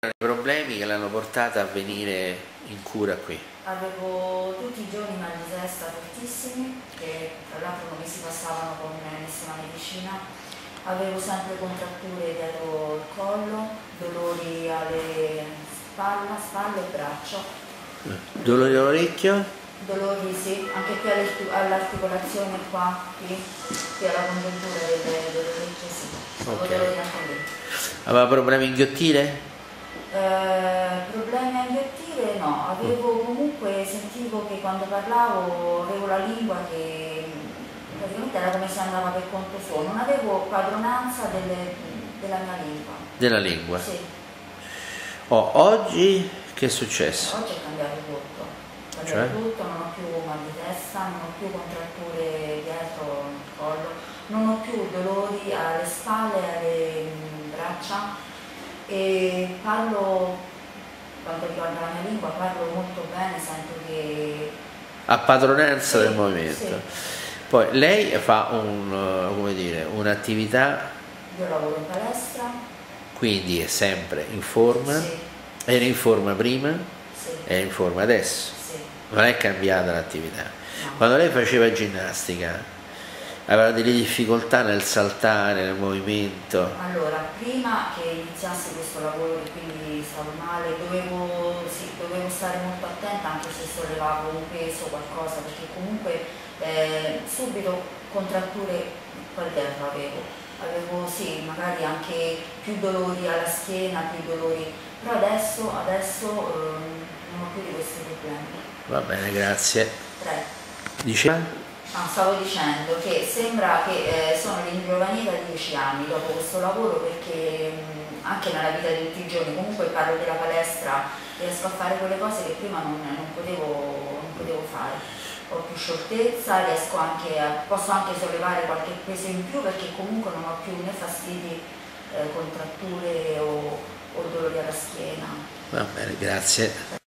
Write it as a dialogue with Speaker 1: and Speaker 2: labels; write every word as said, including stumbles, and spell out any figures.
Speaker 1: i problemi che l'hanno portata a venire in cura qui?
Speaker 2: Avevo tutti i giorni mal di testa fortissimi, che tra l'altro non mi si passavano con nessuna medicina. Avevo sempre contratture dietro il collo, dolori alle spalla, spalle e braccio.
Speaker 1: Dolori all'orecchio?
Speaker 2: Dolori sì, anche qui all'articolazione qua, qui, qui alla congiuntura delle, delle orecchie sì. Avevo
Speaker 1: Ok.
Speaker 2: dolori anche lì.
Speaker 1: Aveva problemi a inghiottire?
Speaker 2: Eh, problemi a inghiottire no, avevo comunque, sentivo che quando parlavo avevo la lingua che praticamente era come se andava per conto suo, non avevo padronanza delle, della mia lingua.
Speaker 1: Della lingua?
Speaker 2: Sì.
Speaker 1: Oh, oggi che è successo?
Speaker 2: Oggi è cambiato tutto, è cambiato
Speaker 1: Cioè?
Speaker 2: tutto, non ho più mal di testa, non ho più contratture dietro il collo, non ho più dolori alle spalle e alle mm, braccia e parlo, quanto riguarda la mia lingua, parlo molto bene, sento che...
Speaker 1: A padronanza
Speaker 2: Sì,
Speaker 1: del movimento.
Speaker 2: sì.
Speaker 1: Poi lei fa un, come dire, un'attività,
Speaker 2: Io lavoro in palestra.
Speaker 1: quindi è sempre in forma,
Speaker 2: Sì.
Speaker 1: era in forma prima,
Speaker 2: Sì.
Speaker 1: è in forma adesso,
Speaker 2: Sì.
Speaker 1: non è cambiata l'attività.
Speaker 2: No.
Speaker 1: Quando lei faceva ginnastica aveva delle difficoltà nel saltare, nel movimento?
Speaker 2: Allora, prima che iniziassi questo lavoro, che quindi stavo male, dovevo, sì, dovevo stare molto attenta anche se sollevavo un peso o qualcosa, perché comunque eh, subito contratture qua dietro avevo. Avevo sì, magari anche più dolori alla schiena, più dolori, però adesso, adesso ehm, non ho più di questi problemi.
Speaker 1: Va bene, grazie.
Speaker 2: Prego.
Speaker 1: Diceva?
Speaker 2: Ah, stavo dicendo che sembra che eh, sono ringiovanita di dieci anni dopo questo lavoro, perché mh, anche nella vita di tutti i giorni, comunque parlo della palestra, riesco a fare quelle cose che prima non, non, potevo, non potevo fare. Ho più scioltezza, riesco anche a, posso anche sollevare qualche peso in più, perché comunque non ho più né fastidi, eh, contratture o, o dolori alla schiena.
Speaker 1: Va bene, grazie.